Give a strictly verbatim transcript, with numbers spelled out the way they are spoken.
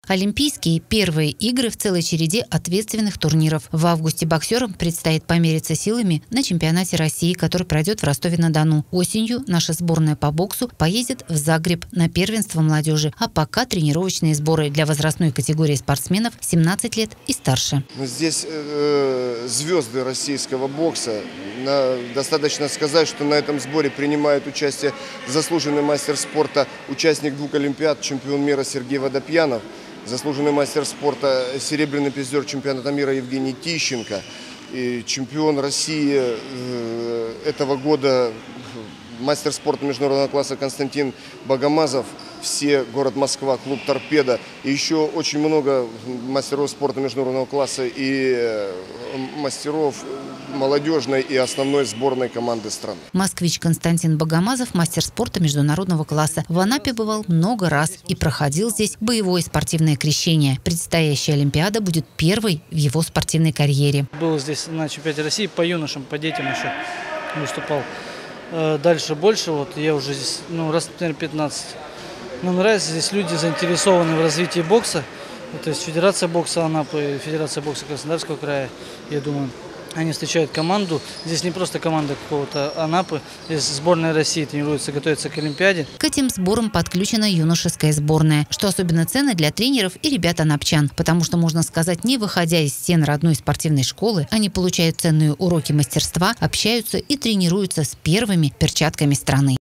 Олимпийские первые игры в целой череде ответственных турниров. В августе боксерам предстоит помериться силами на чемпионате России, который пройдет в Ростове-на-Дону. Осенью наша сборная по боксу поедет в Загреб на первенство молодежи, а пока тренировочные сборы для возрастной категории спортсменов семнадцать лет и старше. Здесь э, звезды российского бокса. На, достаточно сказать, что на этом сборе принимает участие заслуженный мастер спорта, участник двух Олимпиад, чемпион мира Сергей Водопьянов, заслуженный мастер спорта, серебряный призер чемпионата мира Евгений Тищенко, и чемпион России э, этого года, мастер спорта международного класса Константин Богомазов, все город Москва, клуб «Торпедо». И еще очень много мастеров спорта международного класса и мастеров молодежной и основной сборной команды страны. Москвич Константин Богомазов – мастер спорта международного класса. В Анапе бывал много раз и проходил здесь боевое спортивное крещение. Предстоящая Олимпиада будет первой в его спортивной карьере. Был здесь на чемпионате России по юношам, по детям еще выступал. Дальше больше, вот я уже здесь, ну, раз, наверное, пятнадцать. Мне нравится, здесь люди заинтересованы в развитии бокса. То есть Федерация бокса Анапы, Федерация бокса Краснодарского края, я думаю, они встречают команду. Здесь не просто команда какого-то Анапы, здесь сборная России тренируется, готовится к Олимпиаде. К этим сборам подключена юношеская сборная, что особенно ценно для тренеров и ребят анапчан, потому что, можно сказать, не выходя из стен родной спортивной школы, они получают ценные уроки мастерства, общаются и тренируются с первыми перчатками страны.